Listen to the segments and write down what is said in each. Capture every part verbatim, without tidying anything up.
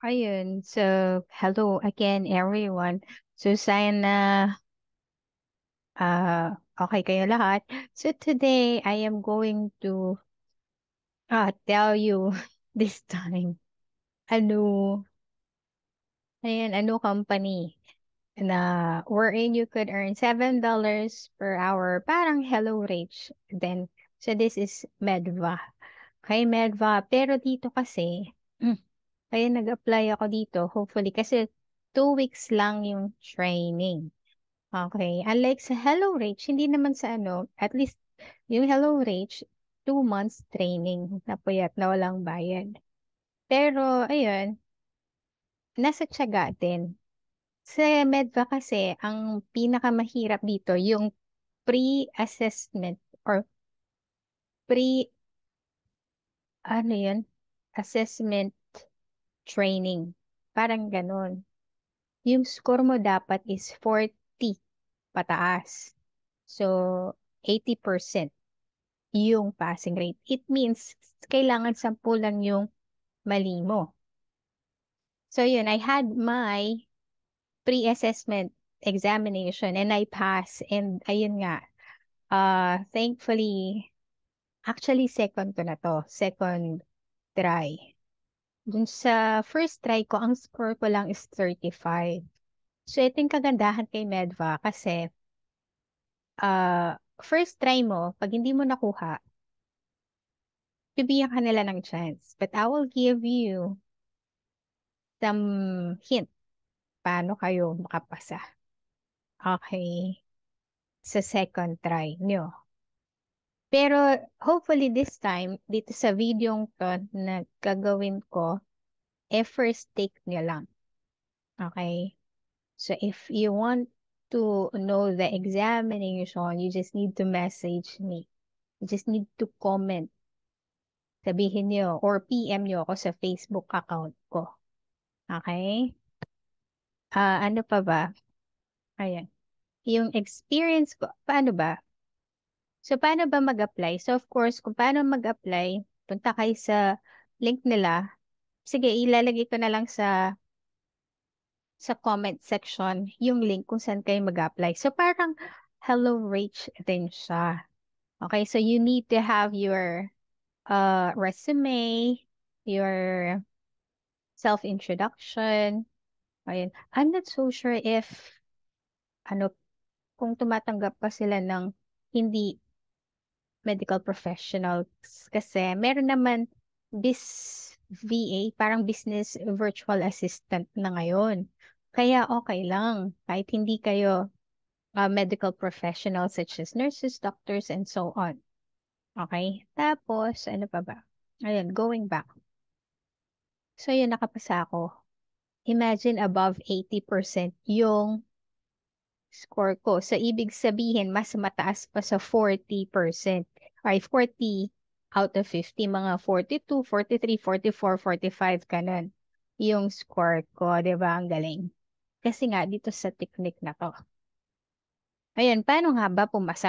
Ayun. So, hello again, everyone. So, sana uh, okay kayo lahat. So, today, I am going to uh, tell you this time, ano, ayan, ano company na wherein you could earn seven dollars per hour, parang Hello Rage. Then, so this is Medva. Kay Medva, pero dito kasi, kaya nag-apply ako dito, hopefully, kasi two weeks lang yung training. Okay. Unlike sa Hello Rage, hindi naman sa ano, at least yung Hello Rage, two months training na puyat na walang bayad. Pero, ayun, nasa tiyaga din. Sa Medva kasi, ang pinakamahirap dito, yung pre-assessment or pre, ano yun, assessment training. Parang ganun. Yung score mo dapat is forty pataas. So, eighty percent yung passing rate. It means, kailangan sampu lang yung mali mo. So, yun, I had my pre-assessment examination and I passed. And ayun nga, uh, thankfully, actually second ko na to, second try. Dun sa first try ko, ang score ko lang is thirty-five. So, ito yung kagandahan kay Medva kasi uh, first try mo, pag hindi mo nakuha, bibigyan ka nila ng chance. But I will give you some hint paano kayo makapasa. Okay. Sa second try nyo. Pero hopefully this time, dito sa video to na gagawin ko, eh first take nyo lang. Okay? So if you want to know the examination, you just need to message me. You just need to comment. Sabihin nyo or P M nyo ako sa Facebook account ko. Okay? Ah, ano pa ba? Ayan. Yung experience ko, paano ba? So, paano ba mag-apply? So, of course, kung paano mag-apply, punta kayo sa link nila. Sige, ilalagay ko na lang sa sa comment section yung link kung saan kayo mag-apply. So, parang Hello Rach din siya. Okay, so you need to have your uh, resume, your self-introduction. Ayun. I'm not so sure if ano kung tumatanggap pa sila ng hindi medical professionals kasi meron naman bis V A, parang business virtual assistant na ngayon. Kaya okay lang kahit hindi kayo uh, medical professionals such as nurses, doctors, and so on. Okay? Tapos, ano pa ba? Ayun, going back. So, yun, nakapasa ako. Imagine above eighty percent yung score ko. So, ibig sabihin, mas mataas pa sa forty percent. Ay, forty out of fifty, mga forty-two, forty-three, forty-four, forty-five, ganun. Yung score ko, di ba? Ang galing. Kasi nga, dito sa technique na to. Ayan, paano nga ba pumasa?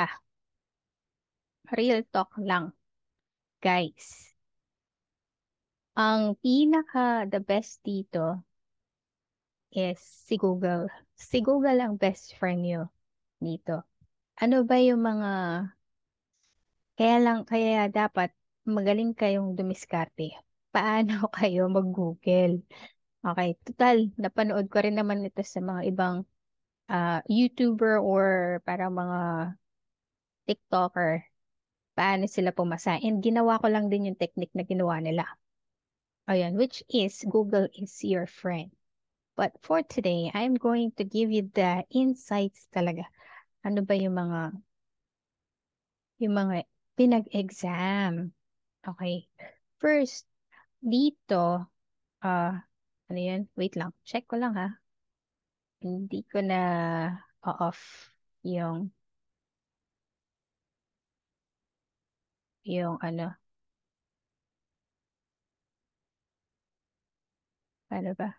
Real talk lang, guys. Ang pinaka the best dito is si Google. Si Google ang best friend nyo dito. Ano ba yung mga Kaya lang, kaya dapat magaling kayong dumiskarte. Paano kayo mag-Google? Okay, total, napanood ko rin naman ito sa mga ibang ah, YouTuber or para mga TikToker. Paano sila pumasa. And ginawa ko lang din yung technique na ginawa nila. Ayan, which is Google is your friend. But for today, I'm going to give you the insights talaga. Ano ba yung mga yung mga pinag-exam? Okay. First, dito, ah, ano yan? Wait lang. Check ko lang ha. Hindi ko na off yung, yung ano, paano ba?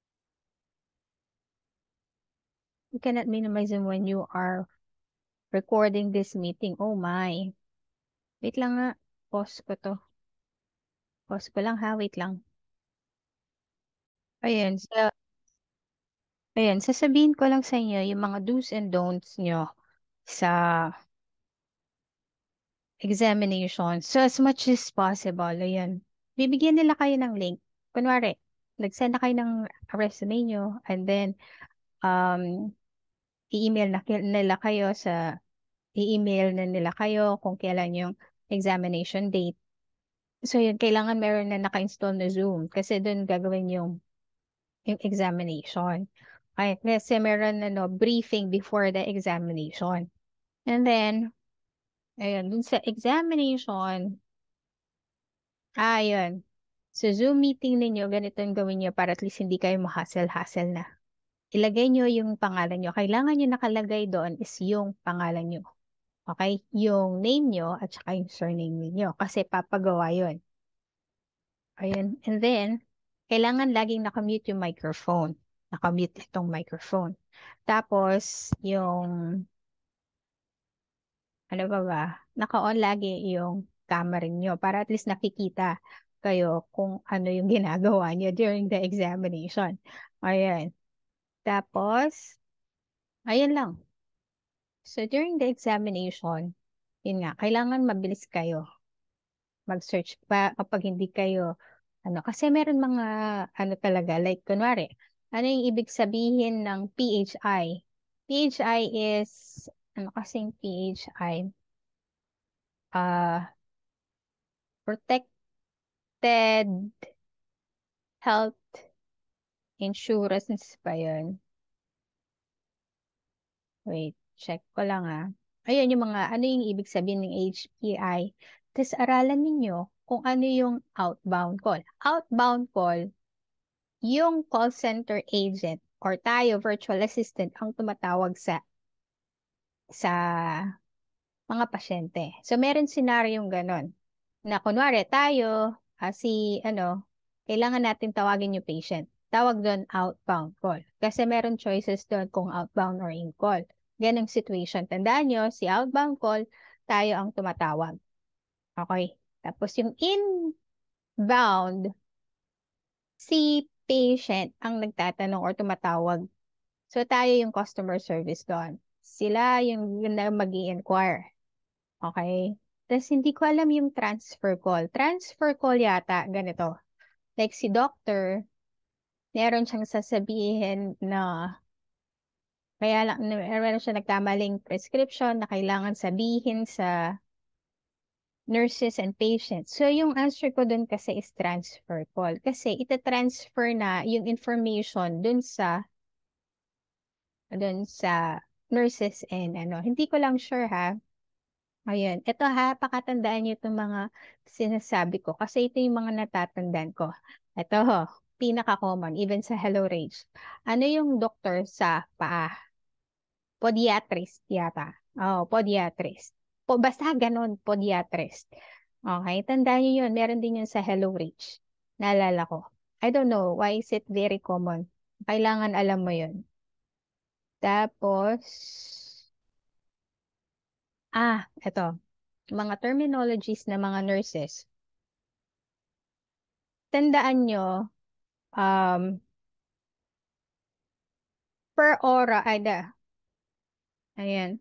You cannot minimize them when you are recording this meeting. Oh my. Wait lang nga. Pause ko to. Pause ko lang ha. Wait lang. Ayan, sa, ayan, sasabihin ko lang sa inyo yung mga do's and don'ts nyo sa examination. So, as much as possible, ayan, bibigyan nila kayo ng link. Kunwari, nag-send na kayo ng resume nyo, and then, um, i-email na ki- nila kayo sa, i-email na nila kayo kung kailan yung examination date. So, yun, kailangan meron na naka-install na Zoom kasi doon gagawin yung, yung examination. Ay, kasi meron ano, briefing before the examination. And then, ayun, dun sa examination, ayun, sa Zoom meeting ninyo, ganito yung gawin nyo para at least hindi kayo ma-hassle-hassle na. Ilagay nyo yung pangalan nyo. Kailangan nyo nakalagay doon is yung pangalan nyo. Okay? Yung name nyo at saka yung surname niyo kasi papagawa yun. Ayun. And then, kailangan laging nakamute yung microphone. Nakamute itong microphone. Tapos, yung, ano ba ba, naka-on lagi yung camera nyo para at least nakikita kayo kung ano yung ginagawa nyo during the examination. Ayan. Tapos, ayun lang. So, during the examination, yun nga, kailangan mabilis kayo mag-search pa kapag hindi kayo, ano, kasi meron mga, ano talaga, like, kunwari, ano yung ibig sabihin ng P H I? P H I is, ano kasing P H I? Uh, Protected Health Insurance ba yun? Wait, check ko lang ah. Ayun yung mga, ano yung ibig sabihin ng H P I. Tapos aralan ninyo kung ano yung outbound call. Outbound call, yung call center agent or tayo, virtual assistant, ang tumatawag sa sa mga pasyente. So, meron senaryong ganon. Na kunwari, tayo, ah, si, ano, kailangan natin tawagin yung patient. Tawag doon outbound call. Kasi meron choices doon kung outbound or in-call. Ganong situation. Tandaan nyo, si outbound call, tayo ang tumatawag. Okay? Tapos yung inbound, si patient ang nagtatanong or tumatawag. So, tayo yung customer service doon. Sila yung, yung na mag inquire. Okay? Tapos, hindi ko alam yung transfer call. Transfer call yata, ganito. Like, si doctor, meron siyang sasabihin na, kaya lang, na- meron siya nagkamaling prescription na kailangan sabihin sa nurses and patients. So, yung answer ko dun kasi is transfer call. Kasi, ita-transfer na yung information dun sa dun sa nurses and ano. Hindi ko lang sure ha. Ayun. Ito ha, pakatandaan niyo itong mga sinasabi ko kasi ito yung mga natatandaan ko. Ito ho, pinaka-common, even sa Hello Rage. Ano yung doktor sa paa? Podiatrist yata. Oh, podiatrist. Po, basta ganun, podiatrist. Okay, tandaan niyo yun. Meron din yun sa Hello Rage. Naalala ko. I don't know why is it very common. Kailangan alam mo yun. Tapos, ah, eto. Mga terminologies ng mga nurses. Tandaan nyo, um, per ora, ay da, ayan,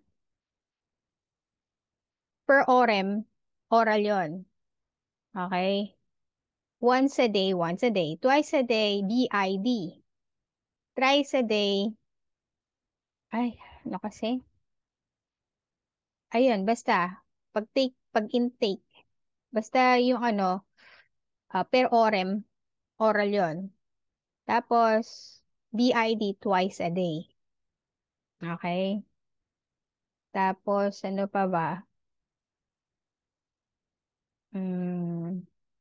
per orem, oral yon. Okay? Once a day, once a day. Twice a day, B I D. Thrice a day, ay, ano kasi? Ayun, basta, pag take, pag intake, basta yung ano, ah, per orem, oral yon. Tapos, B I D twice a day. Okay? Tapos, ano pa ba? Hmm,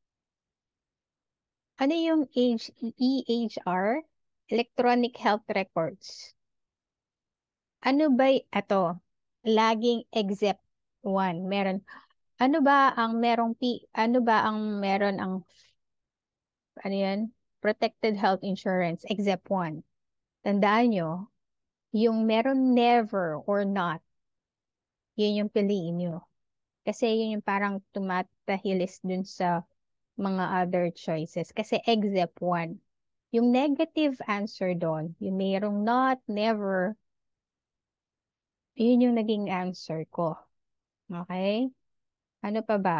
ano yung H E H R? Electronic Health Records. Ano ba y- ato? Laging except one. Meron. Ano ba ang merong P, ano ba ang meron ang, ano yan? Protected Health Insurance, except one. Tandaan nyo, yung meron never or not, yun yung piliin nyo. Kasi yun yung parang tumatahilis dun sa mga other choices. Kasi except one. Yung negative answer doon, yung mayroong not, never, yun yung naging answer ko. Okay? Ano pa ba?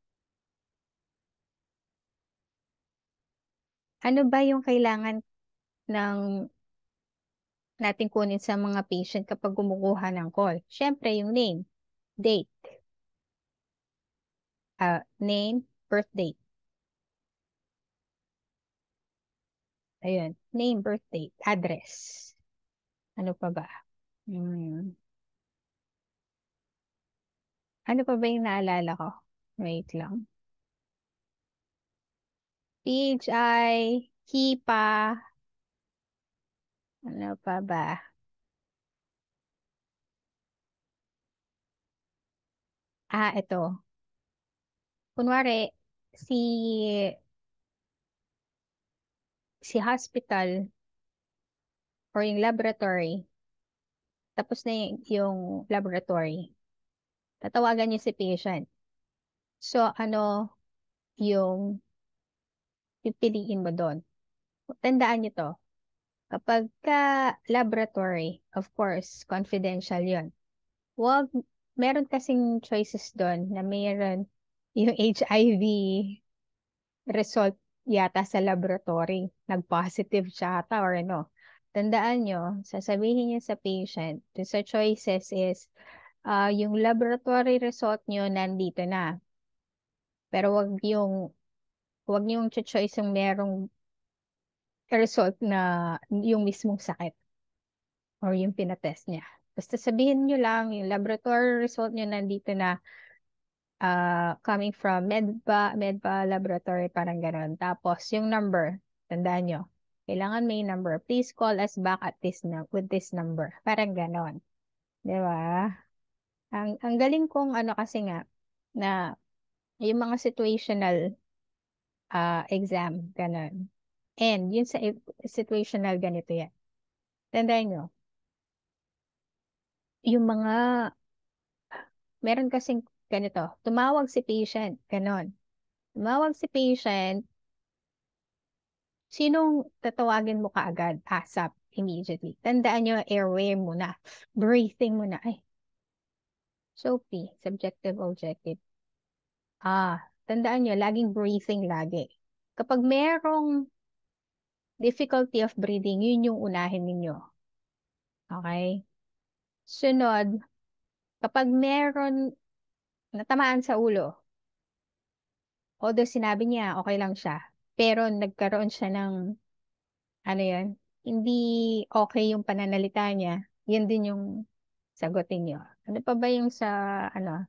Ano ba yung kailangan ng natin kunin sa mga patient kapag kumukuha ng call? Siyempre, yung name, date, ah, name, birth date. Ayun, name, birth date, address. Ano pa ba? Hmm. Ano pa ba yung naalala ko? Wait lang. P H I, HIPAA, ano pa ba? Ah, ito. Kunwari, si si hospital or yung laboratory, tapos na yung, yung laboratory, tatawagan niyo si patient. So, ano yung pipiliin mo doon? Tandaan niyo to. Kapag ka laboratory, of course, confidential yon. Wag, meron kasing choices doon na mayroon yung H I V result yata sa laboratory. Nag-positive siya ata or ano. Tandaan nyo, sasabihin nyo sa patient, dun sa choices is, ah, yung laboratory result nyo nandito na. Pero wag yung, wag yung choice yung merong result na yung mismong sakit or yung pinatest niya. Basta sabihin nyo lang, yung laboratory result nyo nandito na, ah, coming from Medba, Medba Laboratory, parang gano'n. Tapos, yung number, tandaan nyo, kailangan may number. Please call us back at this num with this number. Parang gano'n. Di ba? Ang, ang galing kong ano kasi nga, na yung mga situational ah, exam, gano'n. And yun sa i- situational ganito yan. Tandaan nyo, yung mga, meron kasing ganito, tumawag si patient, gano'n. Tumawag si patient, sinong tatawagin mo kaagad? ASAP, immediately. Tandaan nyo, airway muna. Breathing muna. Ay, Sophie, subjective, objective. Ah, tandaan nyo, laging breathing lagi. Kapag merong difficulty of breathing, yun yung unahin ninyo. Okay? Sunod, kapag meron natamaan sa ulo, although sinabi niya okay lang siya, pero nagkaroon siya ng, ano yun, hindi okay yung pananalita niya, yun din yung sagutin niyo. Ano pa ba yung sa, ano?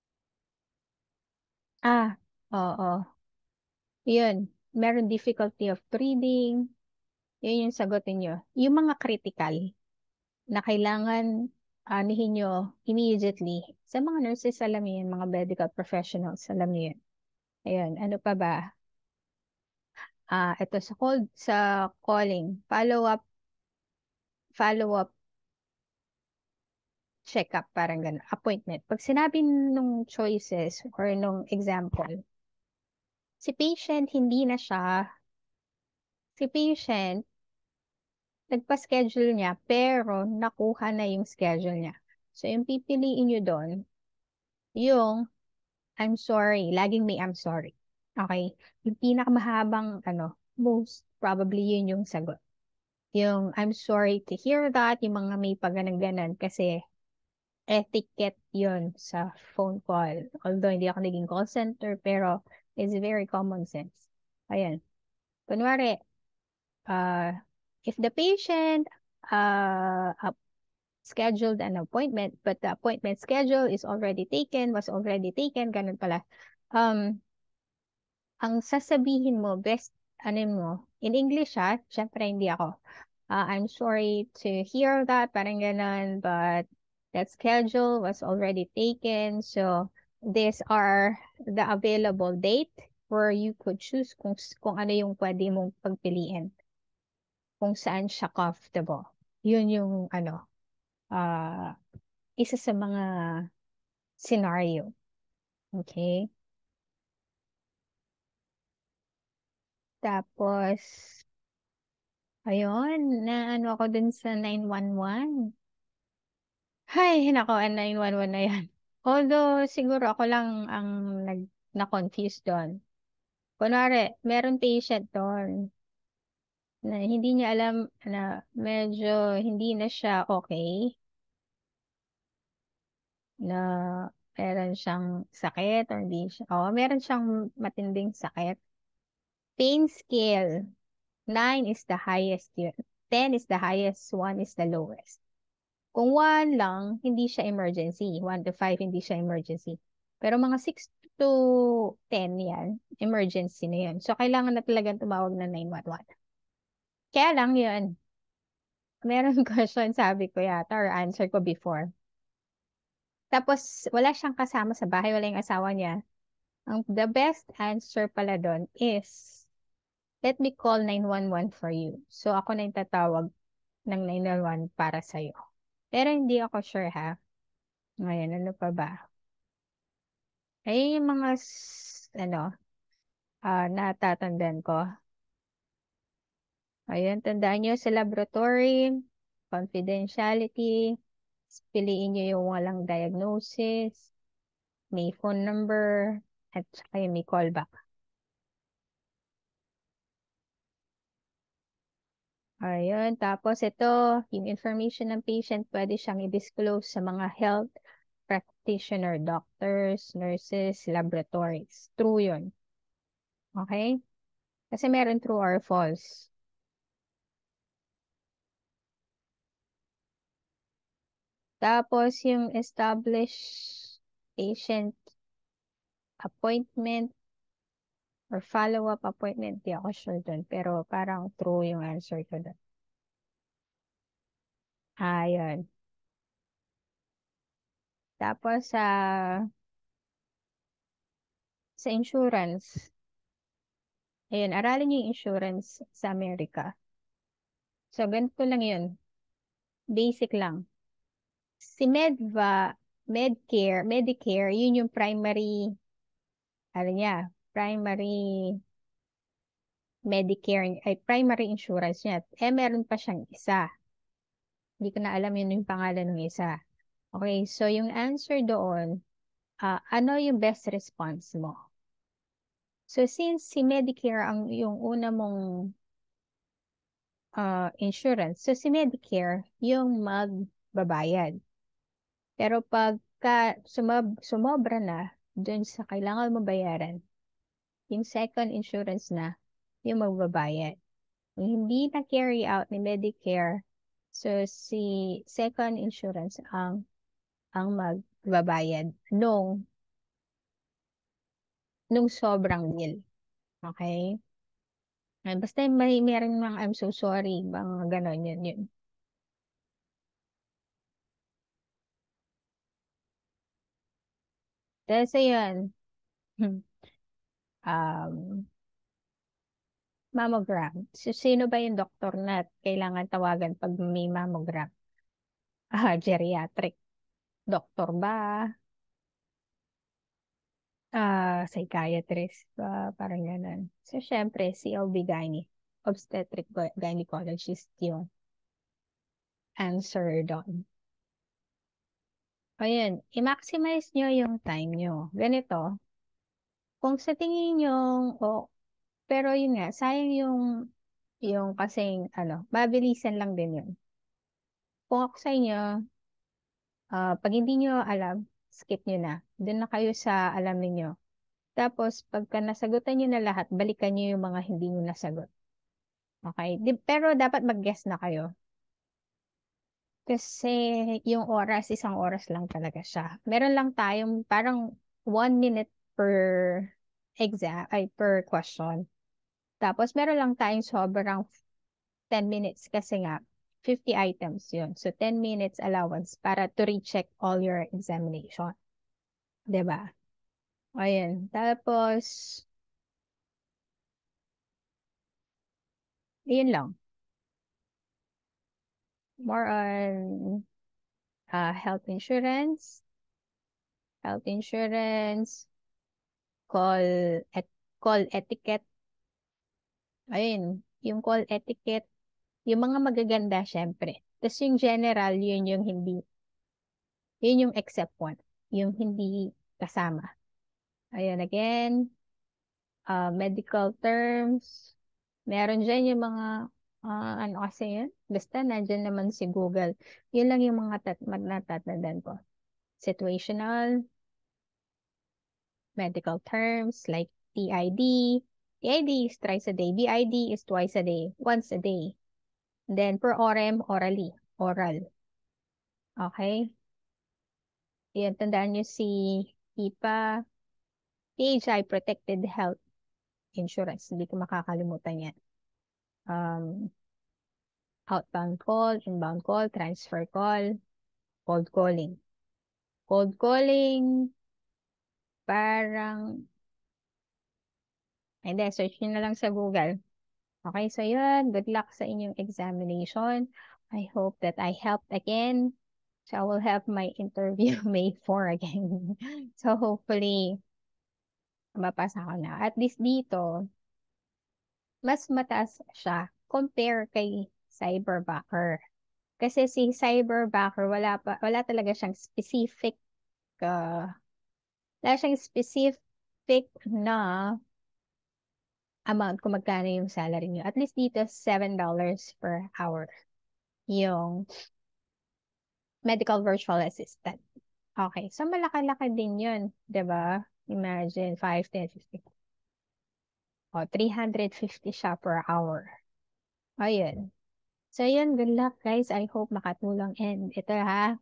Ah, oo. Yun. Meron difficulty of breathing. Yun yung sagutin niyo. Yung mga critical na kailangan anihin nyo immediately. Sa mga nurses, alam niyo yun, mga medical professionals, alam niyo yun. Ayun. Ano pa ba? Ah, ito sa call, sa calling. Follow up, follow up check-up, parang gano'n. Appointment. Pag sinabi nung choices or nung example, si patient hindi na siya, si patient nagpa-schedule niya pero nakuha na yung schedule niya. So yung pipiliin nyo doon, yung I'm sorry, laging may I'm sorry. Okay? Yung pinakamahabang ano, most probably yun yung sagot. Yung I'm sorry to hear that, yung mga may paganan-ganan kasi etiquette yun sa phone call. Although hindi ako naging call center, pero it's very common sense. Ayan. Kunwari, uh, if the patient uh, up- scheduled an appointment, but the appointment schedule is already taken, was already taken, ganun pala. Um, ang sasabihin mo, best, ano mo, in English ha, syempre hindi ako. Uh, I'm sorry to hear that, parang ganun, but that schedule was already taken. So, these are the available date where you could choose kung, kung ano yung pwede mong pagpiliin, kung saan siya comfortable. Yun yung, ano, uh, isa sa mga scenario. Okay? Tapos, Ayun, na ano ako dun sa nine one one. Hay, nako, ang nine one one na yan. Although, siguro ako lang ang nag, na-confuse doon. Kunwari, meron patient doon na hindi niya alam na medyo hindi na siya okay, na meron siyang sakit or hindi siya, oh, meron siyang matinding sakit. Pain scale, nine is the highest yun. ten is the highest, one is the lowest. Kung one lang, hindi siya emergency. one to five, hindi siya emergency. Pero mga six to ten yan, emergency na yun. So, kailangan na talagang tumawag na nine one one. Kaya lang yun, meron question, sabi ko yata, or answer ko before. Tapos, wala siyang kasama sa bahay, wala yung asawa niya. Ang the best answer pala doon is, let me call nine one one for you. So, ako na yung tatawag ng nine one one para sa'yo. Pero hindi ako sure ha. Ngayon, ano pa ba? Ay, yung mga, s- ano, ah natatandaan ko. Ayun, tandaan nyo sa laboratory, confidentiality, piliin nyo yung walang diagnosis, may phone number, at saka yung may callback. Ayun, tapos ito, yung information ng patient, pwede siyang i-disclose sa mga health practitioner, doctors, nurses, laboratories. True yun. Okay? Kasi meron true or false. Tapos yung established patient appointment or follow-up appointment, di ako sure dun. Pero parang true yung answer ko dun. Ayun. Tapos sa sa insurance, ayun, aralin niyo yung insurance sa Amerika. So, ganito lang yun. Basic lang. Si Medva, Medcare, Medicare, yun yung primary, ano niya, primary Medicare, ay primary insurance niya. Eh, meron pa siyang isa. Hindi ko na alam yun yung pangalan ng isa. Okay, so yung answer doon, ah, ano yung best response mo? So since si Medicare ang yung una mong ah, insurance, so si Medicare yung magbabayad. Pero pagka sumab sumobra na dun sa kailangan mo bayaran, yung second insurance na yung magbabayad. Kung hindi na carry out ni Medicare, so si second insurance ang ang magbabayad nung nung sobrang bill. Okay? Ay, basta may meron mga I'm so sorry, mga ganon yun yun. Kasi yun, um, mammogram. So, sino ba yung doktor na kailangan tawagan pag may mammogram? Ah, geriatric. Doktor ba? Ah, psychiatrist ba? Parang ganun. So, syempre, si O B-G Y N, obstetric gy- gynecologist yung answer doon. Ayun, i-maximize nyo yung time nyo. Ganito, kung sa tingin nyo, o pero yun nga, sayang yung, yung kasing, ano, mabilisan lang din yun. Kung ako sa inyo, ah, pag hindi nyo alam, skip nyo na. Doon na kayo sa alam niyo. Tapos, pagka nasagutan nyo na lahat, balikan nyo yung mga hindi nyo nasagot. Okay? Di, pero dapat mag-guess na kayo. Kasi yung oras, isang oras lang talaga siya. Meron lang tayong parang one minute per exam, ay per question. Tapos meron lang tayong sobrang ten minutes kasi nga fifty items yun. So ten minutes allowance para to recheck all your examination. 'Di ba? Ayun. Tapos, yun lang. More on uh, health insurance, health insurance, call et call etiquette. Ayun, yung call etiquette, Yung mga magaganda, syempre. Tapos yung general, yun yung hindi, yun yung except one. Yung hindi kasama. Ayan, again, uh, medical terms. Meron dyan yung mga, ah, ano kasi yun? Basta nandyan naman si Google. Yun lang yung mga tat natatandaan ko. Situational, medical terms like T I D. T I D is thrice a day. B I D is twice a day. Once a day. Then per orem, orally. Oral. Okay? Yan, tandaan nyo si I P A, P H I, Protected Health Insurance. Hindi ko makakalimutan yan. Um, outbound call, inbound call, transfer call, cold calling. Cold calling, parang, hindi, search nyo na lang sa Google. Okay, so yun. Good luck sa inyong examination. I hope that I helped again. So I will have my interview May fourth again. So hopefully, mapasa ko na. At least dito, mas mataas siya compare kay cyberbacker. Kasi si cyberbacker, wala pa, wala talaga siyang specific, uh, wala siyang specific na amount kung magkano yung salary niyo. At least dito, seven dollars per hour yung medical virtual assistant. Okay, so malaki-laki din yun, 'di ba? Imagine, five, ten, fifty. O, three hundred fifty siya per hour. Ayun. So, yun, good luck, guys. I hope makatulong. And ito ha,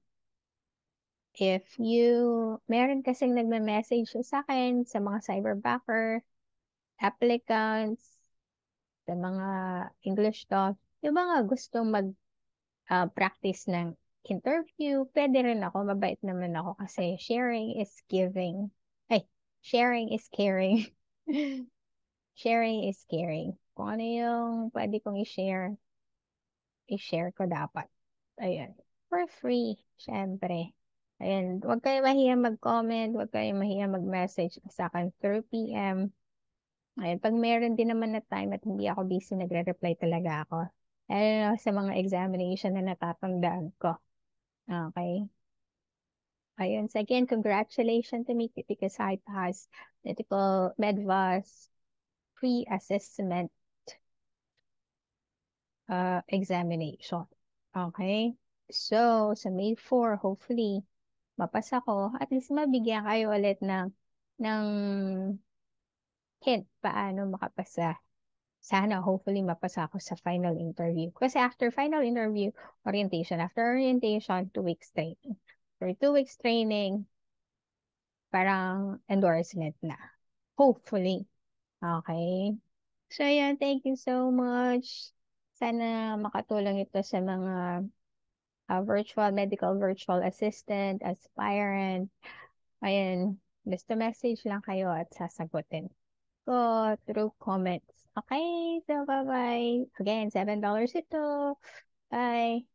if you, meron kasing nagme-message sa akin sa mga cyberbacker, applicants, sa mga English talk, yung mga gustong mag-practice ng interview, pwede rin ako. Mabait naman ako kasi sharing is giving. Ay, sharing is caring. Sharing is caring. Kung ano yung pwede kong i-share, i-share ko dapat. Ayan. For free, syempre. Ayan. Huwag kayo mahiya mag-comment. Huwag kayo mahiya mag-message sa akin through P M. Ayan. Pag meron din naman na time at hindi ako busy, nagre-reply talaga ako. Ayan, sa mga examination na natatandaan ko. Okay. Ayun. So again, congratulations to me because I passed medical medvas pre-assessment uh, examination. Okay? So, sa May fourth, hopefully, mapasa ko. At least mabigyan kayo ulit ng, ng hint paano makapasa. Sana, hopefully, mapasa ako sa final interview. Kasi after final interview, orientation. After orientation, two weeks training. For two weeks training, parang endorsement na. Hopefully. Okay? So, yan. Thank you so much. Sana makatulong ito sa mga uh, virtual medical virtual assistant, aspirant. Ayan, basta message lang kayo at sasagutin ko through comments. Okay, so bye-bye. Again, seven dollars ito. Bye.